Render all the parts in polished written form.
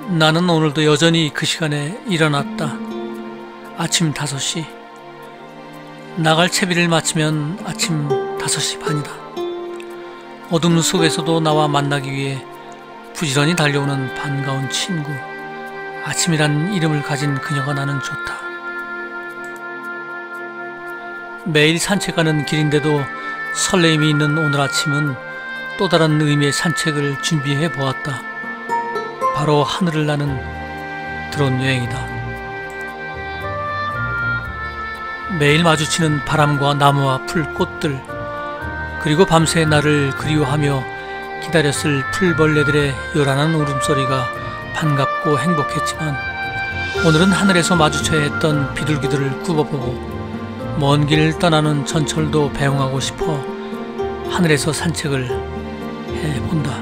나는 오늘도 여전히 그 시간에 일어났다. 아침 5시. 나갈 채비를 마치면 아침 5시 반이다. 어둠 속에서도 나와 만나기 위해 부지런히 달려오는 반가운 친구. 아침이란 이름을 가진 그녀가 나는 좋다. 매일 산책하는 길인데도 설레임이 있는 오늘 아침은 또 다른 의미의 산책을 준비해 보았다. 바로 하늘을 나는 드론 여행이다. 매일 마주치는 바람과 나무와 풀, 꽃들, 그리고 밤새 나를 그리워하며 기다렸을 풀벌레들의 요란한 울음소리가 반갑고 행복했지만, 오늘은 하늘에서 마주쳐야 했던 비둘기들을 굽어보고 먼 길 떠나는 전철도 배웅하고 싶어 하늘에서 산책을 해본다.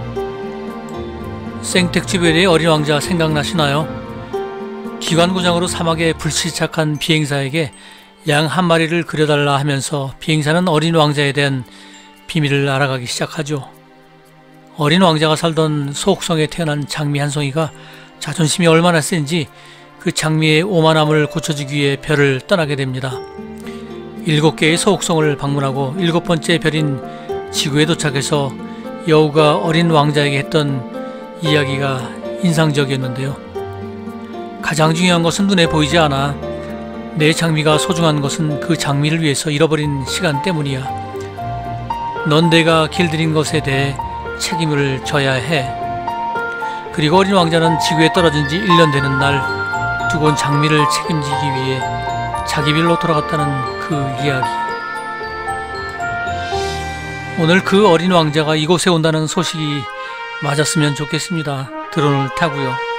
생텍쥐베리의 어린 왕자 생각나시나요? 기관구장으로 사막에 불시착한 비행사에게 양 한 마리를 그려달라 하면서 비행사는 어린 왕자에 대한 비밀을 알아가기 시작하죠. 어린 왕자가 살던 소옥성에 태어난 장미 한 송이가 자존심이 얼마나 센지 그 장미의 오만함을 고쳐주기 위해 별을 떠나게 됩니다. 7개의 소옥성을 방문하고 7번째 별인 지구에 도착해서 여우가 어린 왕자에게 했던 이야기가 인상적이었는데요. 가장 중요한 것은 눈에 보이지 않아. 내 장미가 소중한 것은 그 장미를 위해서 잃어버린 시간 때문이야. 넌 내가 길들인 것에 대해 책임을 져야 해. 그리고 어린 왕자는 지구에 떨어진 지 1년 되는 날 두고 장미를 책임지기 위해 자기 별로 돌아갔다는 그 이야기. 오늘 그 어린 왕자가 이곳에 온다는 소식이 맞았으면 좋겠습니다. 드론을 타고요.